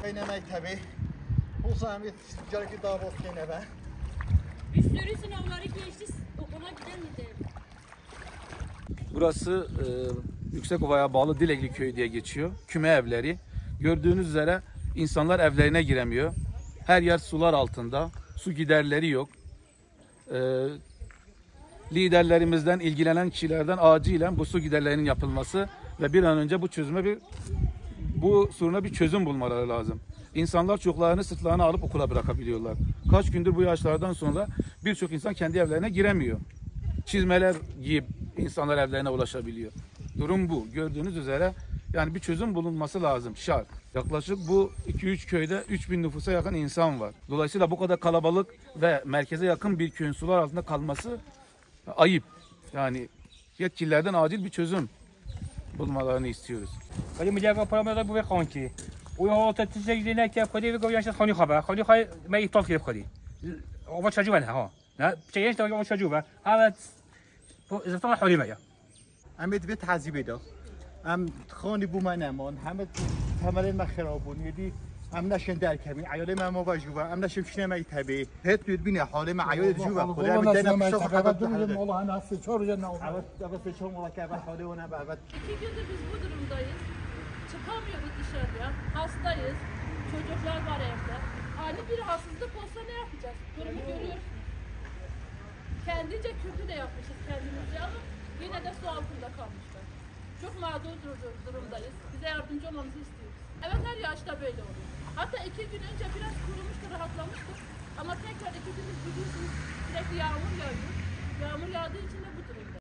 Eylemek tabii. Bu zahmet gerekli davos gene be. Bir sürü sınavları geçti, okula gidemedi. Burası Yüksekova'ya bağlı Dilekli Köyü diye geçiyor. Küme evleri. Gördüğünüz üzere insanlar evlerine giremiyor. Her yer sular altında. Su giderleri yok. Liderlerimizden, ilgilenen kişilerden acilen bu su giderlerinin yapılması ve bir an önce bu soruna bir çözüm bulmaları lazım. İnsanlar çocuklarını sırtlarına alıp okula bırakabiliyorlar. Kaç gündür bu yaşlardan sonra birçok insan kendi evlerine giremiyor. Çizmeler giyip insanlar evlerine ulaşabiliyor. Durum bu. Gördüğünüz üzere yani bir çözüm bulunması lazım. Şart. Yaklaşık bu 2-3 köyde 3000 nüfusa yakın insan var. Dolayısıyla bu kadar kalabalık ve merkeze yakın bir köyün sular altında kalması ayıp. Yani yetkililerden acil bir çözüm bulmalarını istiyoruz. ولی میگه پرام داد بو خانکی و هو تتجه نه که خودی بگو یاش خانی خبر خانی خای ما ایطاف کرد خودی او چجو نه ها نه چیش تو او چجو هذا اذا طلع حولي بیا امید به تعذیب داد ام خانی بو من امان همه تمرین ما خرابون یدی ام نشن در کمی عیال ما مواجهه ام نشم شنه می تبی هت ببین حال ما عیال جو خدا ام دنا مشو خبر دارم والله انا سچور جنا اول سچور والله که حال اون بعد 2 gündür biz bu durumdayız. Çıkamıyoruz dışarıya. Hastayız. Çocuklar var evde. Ani bir rahatsızlık olsa ne yapacağız? Durumu görüyorsunuz. Kendince kötü de yapmışız kendimizi ama yine de su altında kalmışlar. Çok mağdur durumdayız. Bize yardımcı olmamızı istiyoruz. Evet, her yağışta böyle oluyor. Hatta 2 gün önce biraz kurumuştu, rahatlamıştık. Ama tekrar 2 gündür biliyorsunuz sürekli yağmur yağıyor. Yağmur yağdığı için de bu durumda.